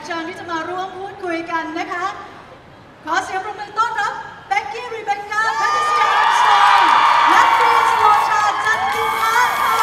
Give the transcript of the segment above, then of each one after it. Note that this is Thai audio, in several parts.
เชิญที่จะมาร่วมพูดคุยกันนะคะขอเสียงปรบมือต้อนรับเบกกี้รีเบคก้าแพทริเซียอัมสตรองและฟรีนสโลชาจันทิพาค่ะ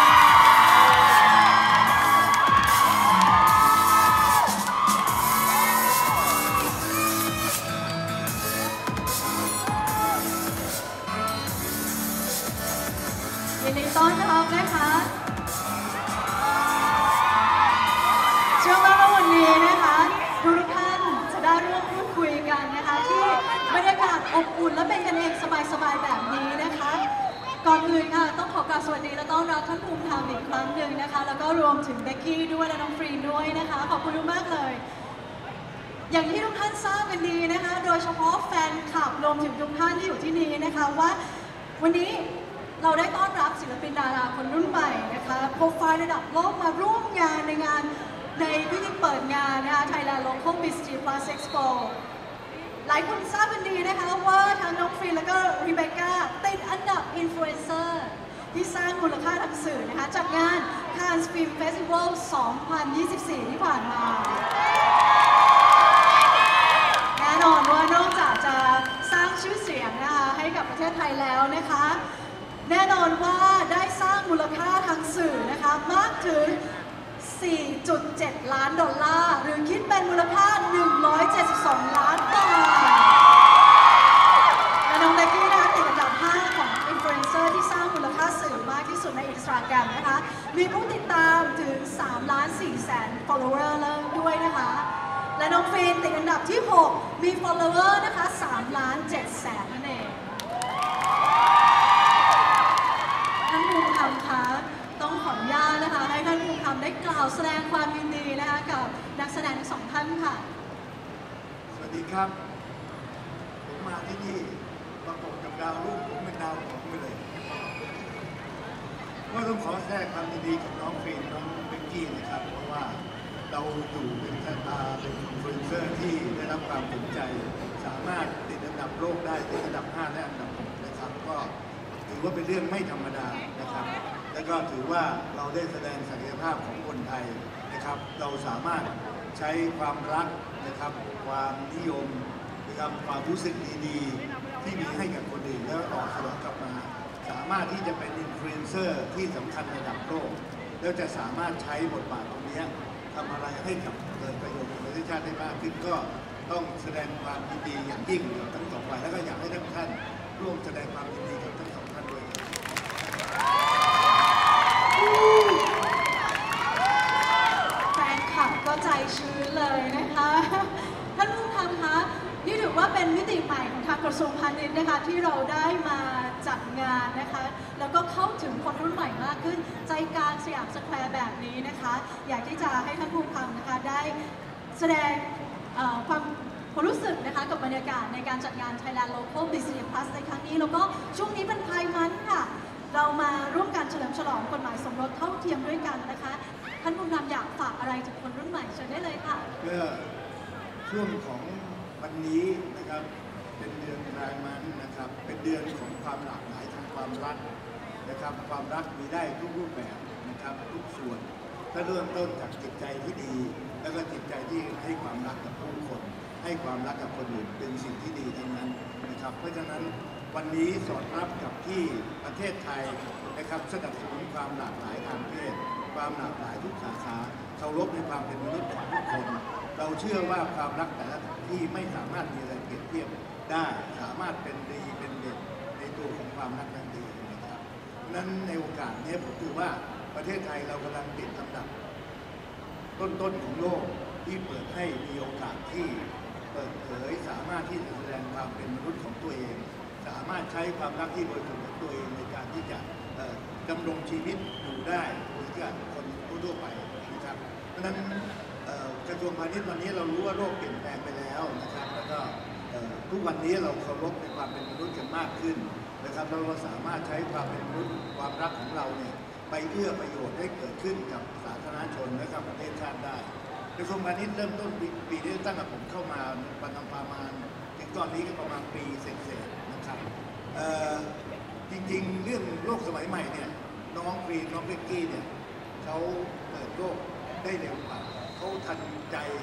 ยินดีต้อนรับนะคะเชื่อว่าวันนี้นะคะทุกท่านจะได้ร่วมพูดคุยกันนะคะที่บรรยากาศอบอุ่นและเป็นกันเองสบายๆแบบนี้นะคะก่อนอื่นค่ะต้องขอกราบสวัสดีและต้อนรับท่านภูมิธรรมอีกครั้งหนึ่งนะคะแล้วก็รวมถึงเบกกี้ด้วยและน้องฟรีนด้วยนะคะขอบคุณมากเลยอย่างที่ทุกท่านทราบกันดีนะคะโดยเฉพาะแฟนคลับรวมถึงทุกท่านที่อยู่ที่นี่นะคะว่าวันนี้เราได้ต้อนรับศิลปินดาราคนรุ่นใหม่นะคะโปรไฟล์ระดับโลกมาร่วมงานในพิธีเปิดงานนะคะ Thailand Local Miss G Plus Expo หลายคนทราบกันดีนะคะว่าทั้งน้องฟรีและก็รีเบคก้าติดอันดับอินฟลูเอนเซอร์ที่สร้างมูลค่าทางสื่อนะคะจากงาน Cannes Film Festival 2024 ที่ผ่านมาแน่นอนว่านอกจากจะสร้างชื่อเสียงนะคะให้กับประเทศไทยแล้วนะคะแน่นอนว่าได้สร้างมูลค่าทางสื่อนะคะมากถึง 4.7 ล้านดอลลาร์หรือคิดเป็นมูลค่า 172 ล้านบาทและน้องเบกกี้นะคะติดอันดับ 5 ของอินฟลูเอนเซอร์ที่สร้างมูลค่าสื่อมากที่สุดใน Instagram นะคะมีผู้ติดตามถึง 3.4 แสน follower แล้วด้วยนะคะและน้องฟีนติดอันดับที่ 6 มี follower นะคะ 3.7 แสนนั่นเองท่านภูมิธรรมคะต้องขออนุญาตนะคะให้ท่านภูมิธรรมได้กล่าวแสดงความยินดีนะคะกับนักแสดงทั้งสองท่านค่ะสวัสดีครับผมมาที่นี่ประกบกับดาวรุ่งผมเป็นดาวของไปเลยก็ต้องขอแสดงความยินดีกับน้องฟรีนน้องเบกกี้นะครับเพราะว่าเราอยู่เป็นสตาร์เป็นอินฟลูเอนเซอร์ที่ได้รับความสนใจสามารถติดอันดับโลกได้ติดอันดับ 5 และอันดับ 6 นะครับก็ถือว่าเป็นเรื่องไม่ธรรมดานะครับแล้วก็ถือว่าเราได้แสดงศักยภาพของคนไทยนะครับเราสามารถใช้ความรักนะครับความนิยมนะครับความรู้สึกดีๆที่มีให้กับคนอื่นแล้วออกสนองกลับมาสามารถที่จะเป็นอินฟลูเอนเซอร์ที่สำคัญระดับโลกแล้วจะสามารถใช้บทบาทตรงนี้ทำอะไรให้กับเกิดประโยชน์กับประเทศชาติได้มากขึ้นก็ต้องแสดงความยินดีอย่างยิ่งกับทั้งสองฝ่ายแล้วก็อยากให้ทุกท่านร่วมแสดงความยินดีกับทั้งสองท่านด้วยแฟนคลับก็ใจชื้นเลยนะคะท่านผู้ทำคะนี่ถือว่าเป็นมิติใหม่ของทางกระทรวงพาณิชย์นะคะที่เราได้มาจัดงานนะคะแล้วก็เข้าถึงคนรุ่นใหม่มากขึ้นใจกลางสยามสแควร์แบบนี้นะคะอยากที่จะให้ท่านผู้ทำนะคะได้แสดงความรู้สึกนะคะกับบรรยากาศในการจัดงาน Thailand Local Business Plus ในครั้งนี้แล้วก็ช่วงนี้เป็นไพร์มันค่ะเรามาร่วมกันเฉลิมฉลองกฎหมายสมรสเท่าเทียมด้วยกันนะคะท่านผู้นำอยากฝากอะไรถึงคนรุ่นใหม่เชิญได้เลยค่ะเพื่อช่วงของวันนี้นะครับเป็นเดือนไพร์มันนะครับเป็นเดือนของความหลากหลายทางความรักนะครับความรักมีได้ทุกรูปแบบนะครับทุกส่วนถ้าเริ่มต้นจากจิตใจที่ดีแล้วก็จิตใจที่ให้ความรักกับผู้คนให้ความรักกับคนอื่นเป็นสิ่งที่ดีทั้งนั้นนะครับเพราะฉะนั้นวันนี้สอดรับกับที่ประเทศไทยนะครับสนับสนุนความหลากหลายทางเพศความหลากหลายทุกสาขาเคารพในความเป็นมนุษย์ของทุกคนเราเชื่อว่าความรักแต่ละที่ไม่สามารถมีอะไรเปรียบเทียบได้สามารถเป็นดีเป็นเด่นในตัวของความรักนั้นดีนะครับนั้นในโอกาสนี้ผมถือว่าประเทศไทยเรากำลังติดอันดับต้นของโลกที่เปิดให้มีโอกาสที่เปิดเผยสามารถที่จะแสดงความเป็นมนุษย์ของตัวเองสามารถใช้ความรักที่บริสุทธิ์ของตัวเองในการที่จะดำรงชีวิตอยู่ได้เหมือนกับคนทั่วไปนะครับเพราะฉะนั้นกระทรวงพาณิชย์วันนี้เรารู้ว่าโลกเปลี่ยนแปลงไปแล้วนะครับแล้วก็ทุกวันนี้เราเคารพในความเป็นมนุษย์กันมากขึ้นนะครับเราสามารถใช้ความเป็นมนุษย์ความรักของเราเนี่ยไปเอื้อประโยชน์ให้เกิดขึ้นกับสาธารณชนและกับประเทศชาติได้กระทรวงพาณิชย์เริ่มต้นปีนี้ตั้งแต่ผมเข้ามาประมาณถึงตอนนี้ก็ประมาณปีเศษๆนะครับจริงๆเรื่องโลกสมัยใหม่เนี่ยน้องฟรีน้องเบกกี้เนี่ยเขาเปิดโลกได้เร็วกว่าเขาทันใจ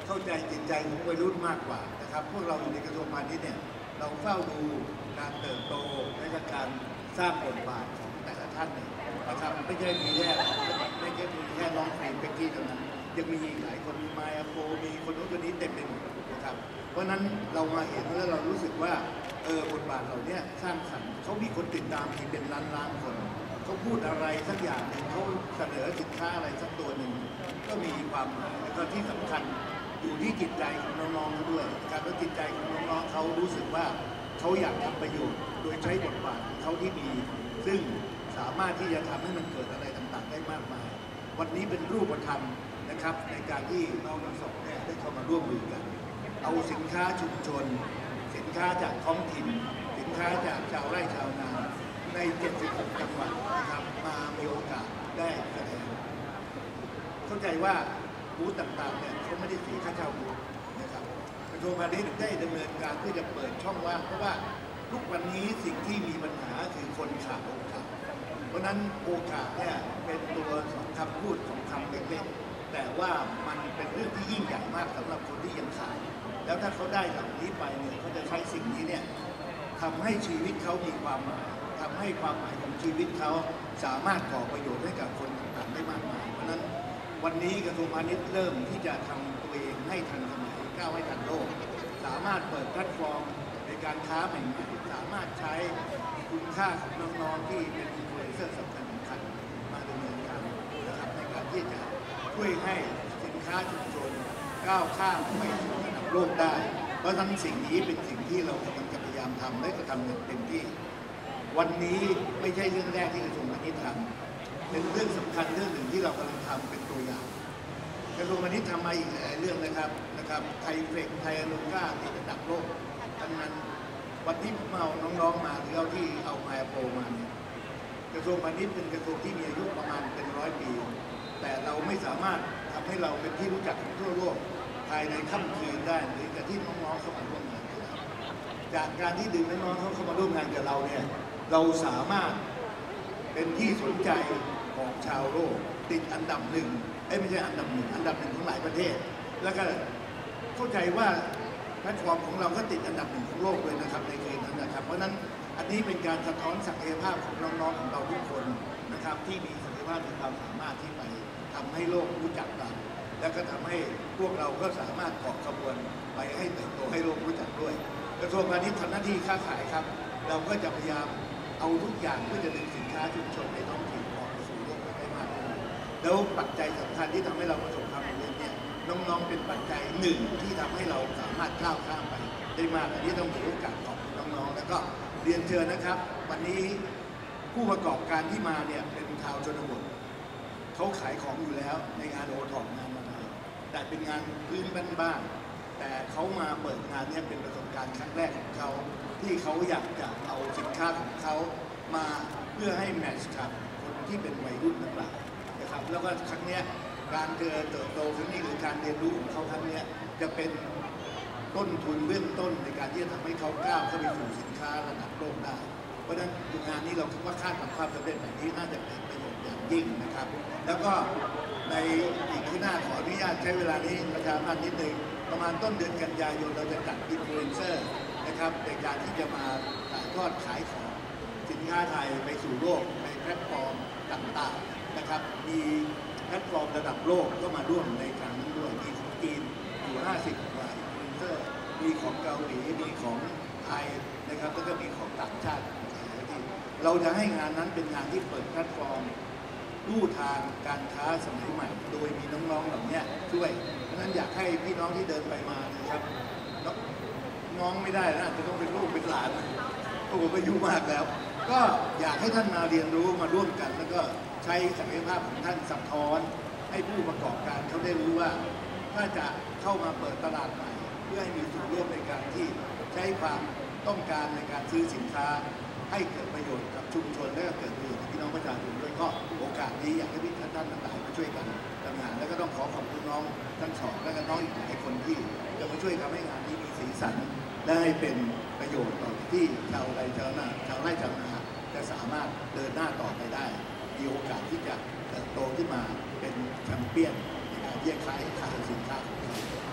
เข้าใจจิตใจของวัยรุ่นมากกว่านะครับพวกเราอยู่ในกระทรวงพาณิชย์เนี่ยเราเฝ้าดูการเติบโตและการสร้างบทบาทของแต่ละท่านเนี่ยนะครับไม่ใช่มีแค่ร้องเพลงเป็กกี้เท่านั้นยังมีหลายคนมีไมอาโปมีคนโน้นคนนี้เต็มไปหมดนะครับเพราะนั้นเรามาเห็นแล้วเรารู้สึกว่าบทบาทเหล่านี้สร้างสรรค์เขามีคนติดตามที่เป็นล้านคนเขาพูดอะไรสักอย่างหนึ่งเขาเสนอสินค้าอะไรสักตัวหนึ่งก็มีความหมายแล้วก็ที่สำคัญอยู่ที่จิตใจของน้องๆเขาด้วยนะครับแล้วจิตใจของน้องๆเขารู้สึกว่าเขาอยากทำประโยชน์โดยใช้บทบาทของเขาที่มีซึ่งสามารถที่จะทำให้มันเกิดอะไรต่างๆได้มากมายวันนี้เป็นรูปธรรมนะครับในการที่น้องทั้งสองเนี่ยได้เข้ามาร่วมมือกันเอาสินค้าชุมชนสินค้าจากท้องถิ่นสินค้าจากชาวไร่ชาวนาใน76จังหวัดนะครับมามีโอกาสได้แสดงเข้าใจว่าบูธต่างๆเนี่ยเขาไม่ได้เสียค่าเช่าบูธนะครับกระทรวงพาณิชย์ได้ดำเนินการเพื่อจะเปิดช่องว่างเพราะว่าทุกวันนี้สิ่งที่มีปัญหาคือคนขาดโอกาสเพราะนั้นโอกาสเนี่ยเป็นตัวของคำพูดของคำเล็กๆแต่ว่ามันเป็นเรื่องที่ยิ่งใหญ่มากสำหรับคนที่ยังขาดแล้วถ้าเขาได้เหล่านี้ไปเนี่ยเขาจะใช้สิ่งนี้เนี่ยทำให้ชีวิตเขามีความหมายทำให้ความหมายของชีวิตเขาสามารถก่อประโยชน์ให้กับคนต่างๆได้มากมายเพราะนั้นวันนี้กระทรวงพาณิชย์เริ่มที่จะทำตัวเองให้ทันสมัยก้าวให้ทันโลกสามารถเปิดแพลตฟอร์มในการค้าใหม่ๆสามารถใช้คุณค่าของน้องๆที่เป็นอินฟลูเอนเซอร์สำคัญมาดำเนินการนะครับในการที่จะช่วยให้สินค้าชุมชนก้าวข้ามไปสู่ระดับโลกได้เพราะฉะนั้นสิ่งนี้เป็นสิ่งที่เรากำลังจะพยายามทำและจะทำอย่างเต็มที่วันนี้ไม่ใช่เรื่องแรกที่กระทรวงพาณิชย์ทำเป็นเรื่องสำคัญเรื่องหนึ่งที่เรากำลังทำเป็นตัวอย่างกระทรวงพาณิชย์ทำมาอีกหลายเรื่องนะครับไทยเฟรกไทยอลูก้าติดอันดับโลกดังนั้นวันที่ผมเอาน้องๆมาที่เอาไมอาโปมาเนี่ยกระทรวงพาณิชย์เป็นกระทรวงที่มีอายุประมาณเป็น100 ปีแต่เราไม่สามารถทำให้เราเป็นที่รู้จักของทั่วโลกภายในค่ำคืนได้หรือกับที่น้องๆเข้ามาร่วมงานกับเราจากการที่ดึงน้องๆเข้ามาร่วมงานกับเราเนี่ยเราสามารถเป็นที่สนใจของชาวโลกติดอันดับหนึ่งไม่ใช่อันดับหนึ่งของหลายประเทศแล้วก็เข้าใจว่าแพลตฟอร์มของเราก็ติดอันดับหนึ่งของโลกเลยนะครับในเกณฑ์นั้นนะครับเพราะนั้นอันนี้เป็นการสะท้อนศักยภาพของน้องๆของเราทุกคนนะครับที่มีศักยภาพมีความสามารถที่ไปทำให้โลกรู้จักเราแล้วก็ทำให้พวกเราก็สามารถเกาะขบวนไปให้เติบโตให้โลกรู้จักด้วยกระทรวงพาณิชย์ทำหน้าที่ค้าขายครับเราก็จะพยายามเอาทุกอย่างเพื่อจะดึงสินค้าชุมชนในท้องถิ่นออกไปสู่โลกได้มากขึ้นแล้วปัจจัยสำคัญที่ทำให้เราประสบความสำเร็จเนี่ยน้องๆเป็นปัจจัยหนึ่งที่ทำให้เราสามารถก้าวข้ามไปได้มากอันนี้ต้องถือโอกาสขอบคุณน้องๆแล้วก็เรียนเชิญนะครับวันนี้ผู้ประกอบการที่มาเนี่ยเป็นชาวชนบทเขาขายของอยู่แล้วในงานโอท็อปงานอะไรแต่เป็นงานพื้นบ้านๆแต่เขามาเปิดงานเนี่ยเป็นประสบการณ์ครั้งแรกของเขาที่เขาอยากจะเอาสินค้าของเขามาเพื่อให้แมทช์กับคนที่เป็นวัยรุ่นทั้งหลายนะครับแล้วก็ครั้งนี้การเติบโตครั้งนี้หรือการเรียนรู้ของเขาครั้งนี้จะเป็นต้นทุนเบื้องต้นในการที่จะทำให้เขาก้าวเข้าไปสู่สินค้าระดับโลกได้เพราะฉะนั้นงานนี้เราคิดว่าคาดหวังความสำเร็จแบบนี้น่าจะเป็นประโยชน์อย่างยิ่งนะครับแล้วก็ในอีกข้างหน้าขออนุญาตใช้เวลานี้ประชาสัมพันธ์นิดนึงประมาณต้นเดือนกันยายนเราจะจัดอินฟลูเอนเซอร์นะครับในการที่จะมาถ่ายทอดขายของสินค้าไทยไปสู่โลกในแพลตฟอร์มต่างๆนะครับมีแพลตฟอร์มระดับโลกก็มาร่วมในครั้งนี้ด้วยมีของจีนอยู่50 กว่าอินฟลูเอนเซอร์มีของเกาหลีมีของไทยนะครับแล้วก็มีของต่างชาติเราจะให้งานนั้นเป็นงานที่เปิดแพลตฟอร์มลู่ทางการค้าสมัยใหม่โดยมีน้องๆเหล่านี้ช่วยเพราะฉะนั้นอยากให้พี่น้องที่เดินไปมานะครับน้องไม่ได้นะจะต้องเป็นลูกเป็นหลานเพราะผมอายุมากแล้วก็อยากให้ท่านมาเรียนรู้มาร่วมกันแล้วก็ใช้ศักยภาพของท่านสะท้อนให้ผู้ประกอบการเขาได้รู้ว่าถ้าจะเข้ามาเปิดตลาดใหม่เพื่อให้มีส่วนร่วมในการที่ใช้ความต้องการในการซื้อสินค้าให้เกิดประโยชน์กับชุมชนและก็เกิดประโยชน์กับพี่น้องประชาชนด้วยก็โอกาสนี้อยากให้พี่ท่านทั้งหลายมาช่วยกันทำงานแล้วก็ต้องขอบคุณน้องทั้งสองและก็น้องอีกหลายคนที่จะมาช่วยทำให้งานนี้มีสีสันและให้เป็นประโยชน์ต่อที่ชาวไร่ชาวนาจะสามารถเดินหน้าต่อไปได้มีโอกาสที่จะเติบโตขึ้นมาเป็นแชมเปี้ยนในการที่จะขายสินค้าของเราข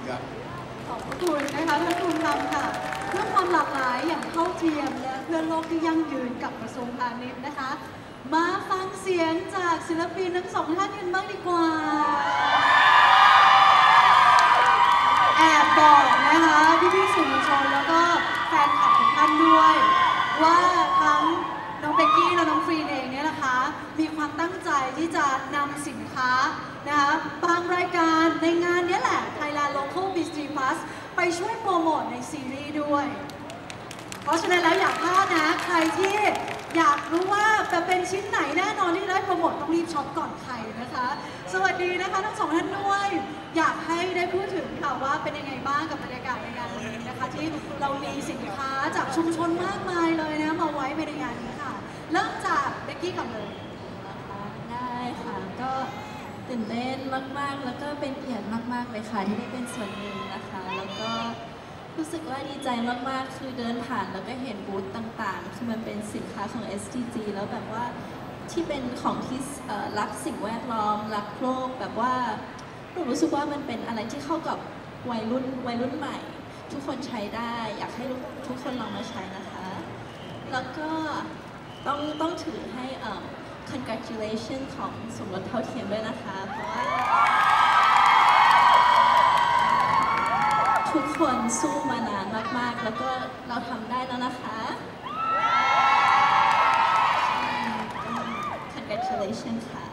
ครับขอบคุณนะคะท่านภูมิธรรมค่ะเพื่อความหลากหลายอย่างเท่าเทียมและเพื่อโลกที่ยั่งยืนกับกระทรวงพาณิชย์นะคะ มาฟังเสียงจากศิลปินทั้งสองท่านกันบ้างดีกว่าแอบบอกนะคะพี่ๆสื่อมวลชนแล้วก็แฟนคลับทุกท่านด้วยว่าทั้งน้องเบกกี้และน้องฟรีนเองเนี่ยนะคะมีความตั้งใจที่จะนำสินค้านะคะบางรายการในงานนี้แหละ Thailand Local Business Plus ไปช่วยโปรโมทในซีรีส์ด้วยเพราะฉะนั้นแล้วอยากพลาดนะใครที่อยากรู้ว่าจะเป็นชิ้นไหนแน่นอนที่ได้โปรโมทต้องรีบช็อปก่อนใครนะคะสวัสดีนะคะทั้งสองท่านด้วยอยากให้ได้พูดถึงค่ะว่าเป็นยังไงบ้างกับบรรยากาศในงานวันนี้นะคะที่เรามีสินค้าจากชุมชนมากมายเลยนะมาไว้ในงานนี้ค่ะเริ่มจากเบกกี้ก่อนเลยได้ค่ะก็ตื่นเต้นมากๆแล้วก็เป็นเกียรติมากๆเลยค่ะที่ได้เป็นส่วนหนึ่งนะคะแล้วก็รู้สึกว่าดีใจมากๆคือเดินผ่านแล้วก็เห็นบูธต่างๆคือมันเป็นสินค้าของ SDG แล้วแบบว่าที่เป็นของที่รักสิ่งแวดล้อมรักโลกแบบว่าหนูรู้สึกว่ามันเป็นอะไรที่เข้ากับวัยรุ่นใหม่ทุกคนใช้ได้อยากให้ทุกคนลองมาใช้นะคะแล้วก็ต้องถือให้congratulation ของสมรสเท่าเทียมด้วยนะคะเพราะว่าทุกคนสู้มานานมากๆแล้วก็เราทำได้แล้วนะคะ congratulation ค่ะ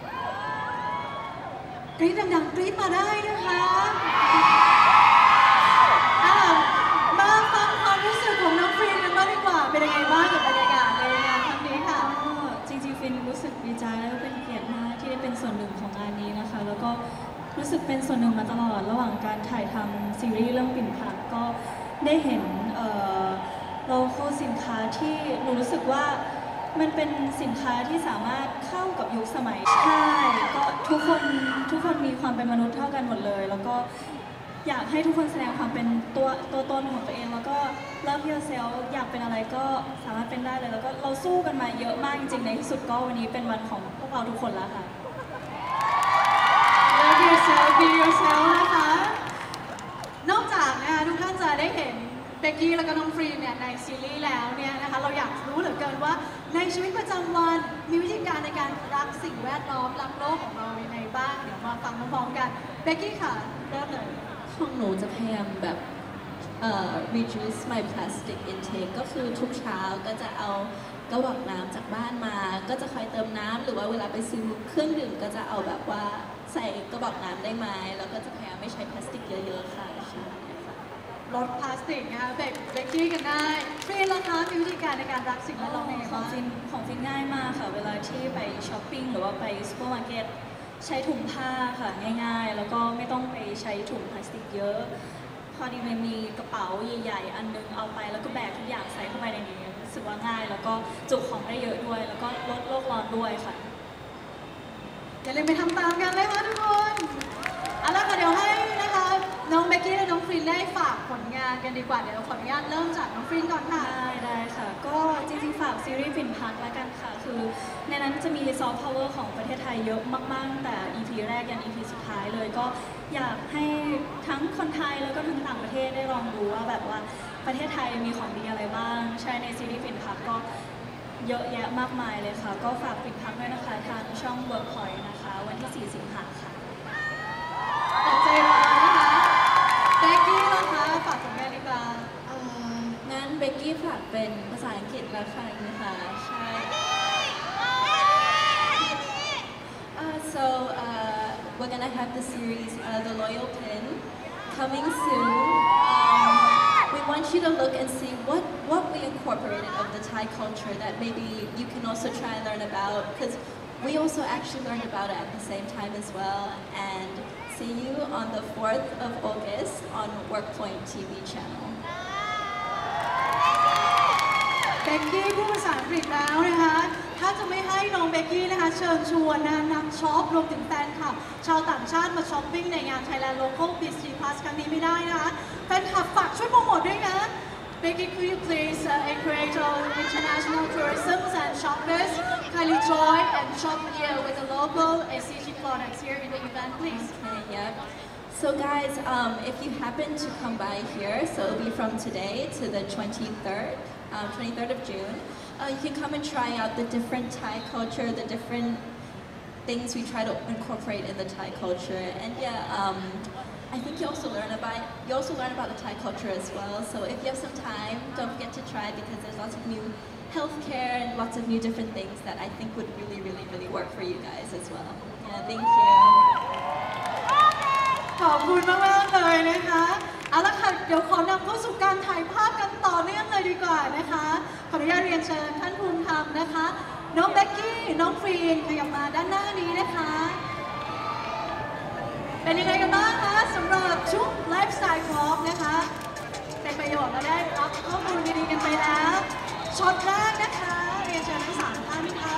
กรี๊ดดังๆกรี๊ดมาได้นะคะมาฟังความรู้สึกของน้องฟรีนกันบ้างดีกว่าเป็นยังไงบ้างกับบรรยากาศในงานครั้งนี้ค่ะก็จริงๆฟินรู้สึกดีใจและเป็นเกียรติมากที่ได้เป็นส่วนหนึ่งของงานนี้นะคะแล้วก็รู้สึกเป็นส่วนหนึ่งมาตลอดระหว่างการถ่ายทำซีรีส์เรื่องปิ่นพักก็ได้เห็นโลโก้สินค้าที่หนูรู้สึกว่ามันเป็นสินค้าที่สามารถเข้ากับยุคสมัยใช่ก็ทุกคนมีความเป็นมนุษย์เท่ากันหมดเลยแล้วก็อยากให้ทุกคนแสดงความเป็นตัวตนของตัวเองแล้วก็ love yourself อยากเป็นอะไรก็สามารถเป็นได้เลยแล้วก็เราสู้กันมาเยอะมากจริงๆในที่สุดก็วันนี้เป็นวันของพวกเราทุกคนแล้วค่ะ Love yourself be yourself นะคะนอกจากนะคะทุกท่านจะได้เห็นเบกกี้แล้วก็น้องฟรีนเนี่ยในซีรีส์แล้วเนี่ยนะคะเราอยากรู้เหลือเกินว่าในชีวิตประจำวันมีวิธีการในการรักสิ่งแวดล้อมรักโลกของเรายังไงบ้างเดี๋ยวมาฟังพร้อมๆกันเบกกี้ค่ะเริ่มเลยของหนูจะพยายามแบบ reduce my plastic intake ก็คือทุกเช้าก็จะเอากระบอกน้ำจากบ้านมาก็จะคอยเติมน้ำหรือว่าเวลาไปซื้อเครื่องดื่มก็จะเอาแบบว่าใส่กระบอกน้ำได้ไหมแล้วก็จะพยายามไม่ใช้พลาสติกเยอะๆค่ะใช่ค่ะลดพลาสติกนะคะเบกกี้กันได้ฟรีนล่ะคะมีวิธีการในการรักสิ่งแวดล้อมยังไงขอบ้างงฟินง่ายมากค่ะ เวลาที่ไปช้อปปิ้งหรือว่าไปซูเปอร์มาร์เก็ตใช้ถุงผ้าค่ะง่ายๆ แล้วก็ไม่ต้องไปใช้ถุงพลาสติกเยอะ พอดีมันมีกระเป๋าใหญ่ๆอันนึงเอาไปแล้วก็แบกทุกอย่างใส่เข้าไปในนี้รู้สึกว่าง่ายแล้วก็จุของได้เยอะด้วย แล้วก็ลดโลกร้อนด้วยค่ะอย่าลืมไปทำตามกันนะคะทุกคนเอาละค่ะเดี๋ยวให้นะคะน้องเบกกี้และน้องฟรีนได้ฝากผลงานกันดีกว่าเดี๋ยวเราขออนุญาตเริ่มจากน้องฟรีนก่อนค่ะได้ค่ะ ก็จริงๆฝากซีรีส์ปิ่นพักแล้วกันค่ะ คือในนั้นจะมีซอฟต์พาวเวอร์ของประเทศไทยเยอะมากๆตั้งแต่ EP แรกยัน EP สุดท้ายเลย ก็อยากให้ทั้งคนไทยแล้วก็ทั้งต่างประเทศได้ลองดูว่าแบบว่าประเทศไทยมีของดีอะไรบ้าง ใช่ในซีรีส์ปิ่นพักก็เยอะแยะมากมายเลยค่ะ ก็ฝากปิ่นพักด้วยนะคะทางช่อง Workpoint นะคะ วันที่ 4 สิงหาค่ะอดใจรอนะคะเบกกี้ล่ะคะฝากผลงานดีกว่างั้นเบกกี้ฝากเป็นภาษาอังกฤษแล้วค่ะนะคะใช่ so we're gonna have the series The Loyal Pin coming soon. We want you to look and see what we incorporated of the Thai culture that maybe you can also try and learn about because we also actually learned about it at the same time as well. And see you on the 4th of August on Workpoint TV channel. เบกกี้พูดภาษาอังกฤษแล้วนะคะถ้าจะไม่ให้น้องเบกกี้นะคะเชิญชวนนะคะนักช็อปรวมถึงแฟนคลับชาวต่างชาติมาช้อปปิ้งในงาน Thailand Local Business Plus ครั้งนี้ไม่ได้นะคะแฟนคลับฝากช่วยโปรโมทด้วยนะ Becky, could you please encourage our international tourism and shoppers kindly join and shop here with the local SCG products here in the event, please? Okay, yep. So guys, if you happen to come by here, so it'll be from today to the 23rd of June, you can come and try out the different Thai culture, the different things we try to incorporate in the Thai culture. And yeah, I think you also learn about the Thai culture as well. So if you have some time, don't forget to try because there's lots of new healthcare and lots of new different things that I think would really work for you guys as well. Yeah, thank you. ขอบคุณมากๆเลยนะคะเอาละค่ะเดี๋ยวขอนำเข้าสู่การถ่ายภาพกันต่อเนื่องเลยดีกว่านะคะขออนุญาตเรียนเชิญท่านภูมิธรรมนะคะน้องเบกกี้น้องฟรีนขยับมาด้านหน้านี้นะคะเป็นยังไงกันบ้างคะสำหรับชุดไลฟ์สไตล์ครอปนะคะเป็นประโยชน์และได้รับข้อมูลดีๆกันไปแล้วช็อตแรกนะคะเรียนเชิญทั้ง3ท่านค่ะ